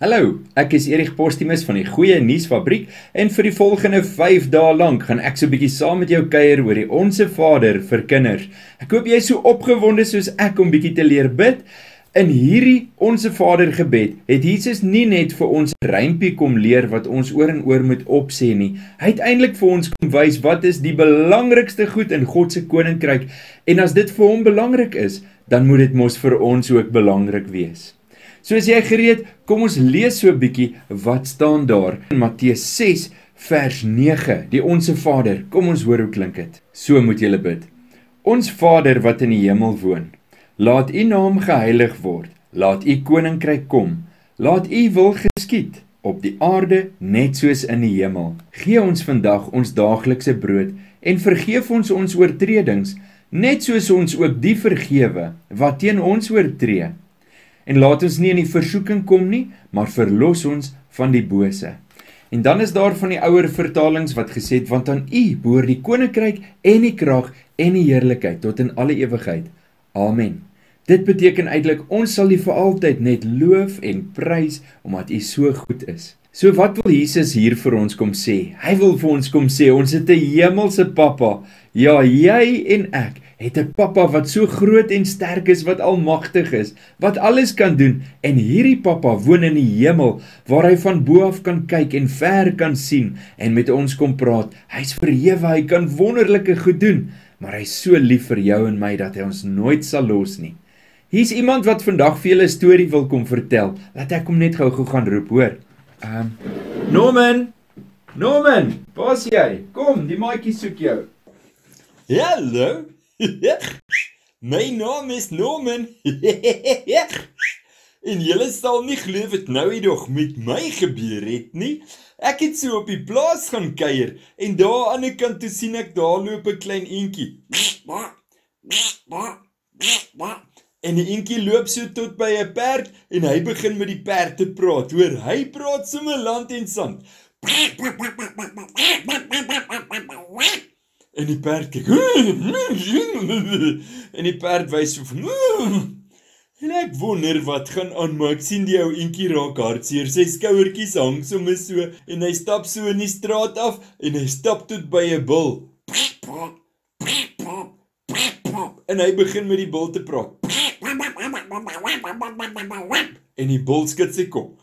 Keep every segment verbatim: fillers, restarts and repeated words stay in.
Hallo, ek is Erich Postumus van die Goeie Nuusfabriek en vir die volgende vyf dae lank gaan ek so 'n bietjie saam met jou kuier oor die Onse Vader vir kinders. Ek hoop jy is so opgewonde soos ek om bietjie te leer bid. In hierdie Onse Vader gebed het Jesus nie net vir ons 'n rympie kom leer wat ons oor en oor moet opsê nie. Hy het eintlik vir ons kom wys wat is die belangrikste goed in God se koninkryk en as dit vir hom belangrik is, dan moet dit mos vir ons ook belangrik wees. So as jy gereed, kom ons lees so 'n bietjie wat staan daar in Matteus ses vers nege, die Onse Vader. Kom ons hoor hoe klink dit. So moet julle bid. Ons Vader wat in die hemel woon, laat u naam geheilig word, laat u koninkryk kom, laat u wil geskied, op die aarde net soos in die hemel. Gee ons vandag ons daaglikse brood, en vergeef ons ons oortredings, net soos ons ook die vergewe, wat teen ons oortree. En laat ons nie in die versoeking kom nie, maar verlos ons van die bose. En dan is daar van die ouer vertalings wat gesê het, want aan u behoort die koninkryk en die krag en die heerlikheid tot in alle ewigheid. Amen. Dit beteken eintlik, ons sal u vir altyd net loof en prys, omdat u so goed is. So wat wil Jesus hier vir ons kom sê? Hy wil vir ons kom sê, ons het 'n hemelse Papa. Ja, jy en ek het 'n Papa wat so groot en sterk is, wat almagtig is, wat alles kan doen, en hierdie Papa woon in die hemel, waar hy van bo af kan kyk en ver kan sien, en met ons kom praat. Hy's verhewe, hy kan wonderlike goed doen, maar hy's so lief vir jou en my, dat hy ons nooit sal los nie. Hier's iemand wat vandag vir julle 'n storie wil kom vertel. Laat ek hom net gou-gou gaan roep, hoor. Um, Norman! Norman! Waar's jy? Kom, die maatjie soek jou. Hallo! My naam is Norman. En julle sal nie glo wat nou eendag met my gebeur het nie. Ek het so op die plaas gaan kuier en daar aan die ander kant toe sien ek daar loop 'n klein eentjie. En die eentjie loop so tot by 'n perd en hy begin met die perd te praat. Hoor, hy praat sommer land en sand. En die perd kyk. En die perd wys so van. En ek wonder wat gaan aan, maar ek sien die ou eentjie raak hartseer. Sy skouertjies hang sommer so en hy stap so in die straat af en hy stap tot by 'n bul. En hy begin met die bul te praat. En die bul skud sy kop.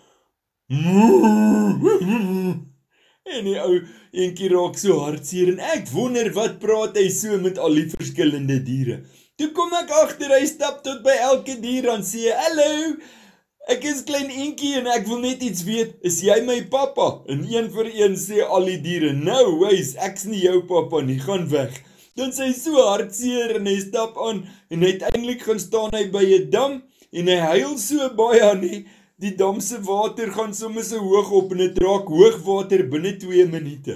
En die ou eentjie raak so hartseer en ek wonder wat praat hy so met al die verskillende diere. Toe kom ek agter, hy stap tot by elke dier en sê, hallo, ek is klein eentjie en ek wil net iets weet, is jy my papa? En een vir een sê al die diere, nou wees, ek's nie jou papa nie, gaan weg. Dan sê hy so hartseer en hy stap aan en uiteindelik gaan staan hy by 'n dam en hy huil so baie nie. Die dam se water gaan sommer so hoog op en dit raak hoogwater binne twee minute.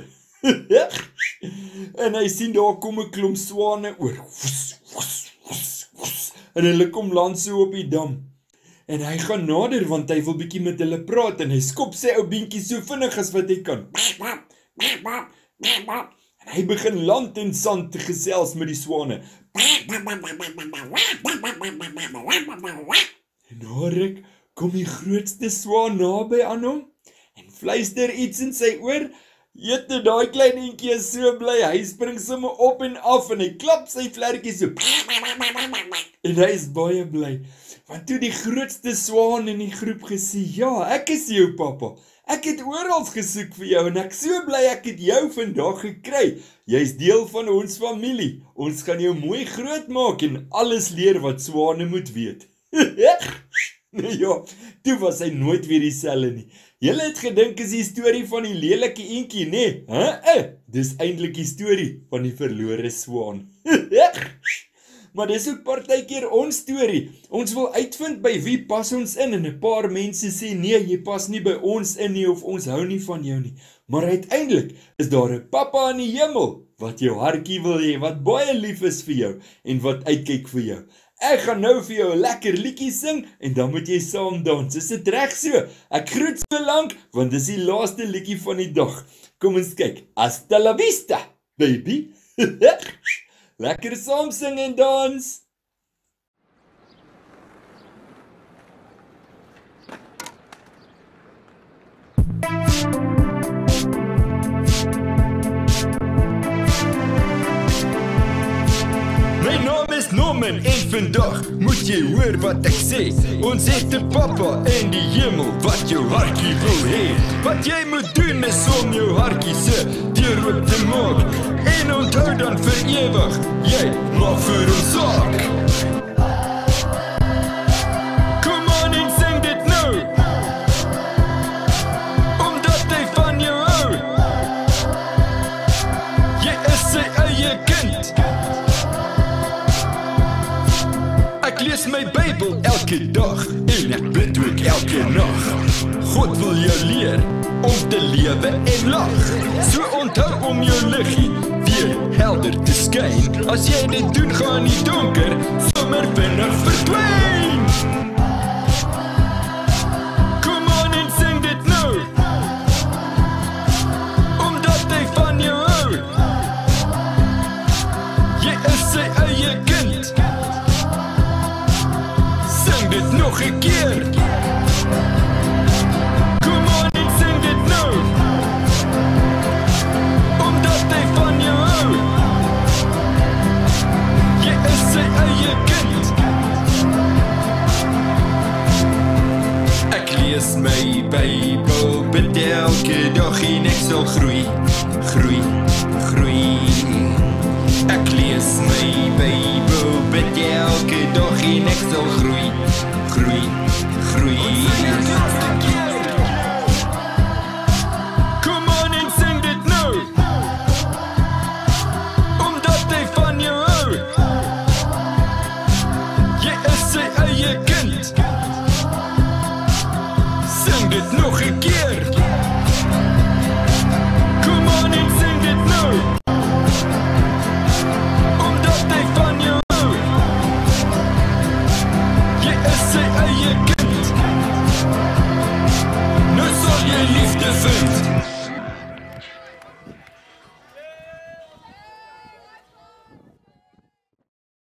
En hy sien daar kom 'n klomp swane oor. Woes, woes, woes, woes. En hulle kom land so op die dam. En hy gaan nader want hy wil bietjie met hulle praat en hy skop sy ou beentjie so vinnig as wat hy kan. En hy begin land en sand te gesels met die swane. En daar kom die grootste swaan naby aan hom en fluister iets in sy oor. Jette, daai klein eentjie is so bly, hy spring sommer op en af en hy klap sy vlerkie so. En hy is baie bly, want toe die grootste swaan in die groep gesê, ja, ek is jou papa. Ek het oral gesoek vir jou en ek so bly ek het jou vandag gekry. Jy's deel van ons familie. Ons gaan jou mooi groot maak en alles leer wat swane moet weet. Ja, toe was hy nooit weer dieselfde nie. Julle het gedink is die storie van die lelike eentjie, nee? Hæ? Dis eintlik die storie van die verlore swaan. Maar dis ook partykeer ons storie. Ons wil uitvind by wie pas ons in en 'n paar mense sê nee, jy pas nie by ons in nie of ons hou nie van jou nie. Maar uiteindelik is daar 'n Papa in die hemel wat jou hartjie wil hê, wat baie lief is vir jou en wat uitkyk vir jou. Ek gaan nou vir jou 'n lekker liedjie sing en dan moet jy saam dans. Is dit reg so? Ek groet so lank want dis die laaste liedjie van die dag. Kom ons kyk. Hasta la vista, baby. Lekker saam sing en dans. Norman en vandag moet jy hoor wat ek sê. Ons het 'n Papa in die hemel wat jou hartjie wil hê. Wat jy moet doen is om jou hartjie se deur oop te maak. En onthou dan vir ewig, jy maak vir hom saak. Kom aan en sing dit nou, omdat hy van jou hou. Jy is sy eie kind. Ek lees my Bybel elke dag en ek bid ook elke nag. God wil jou leer om te lewe en lag. So onthou om jou liggie weer helder te skyn. As jy dit doen, gaan die donker sommer vinnig verdwyn.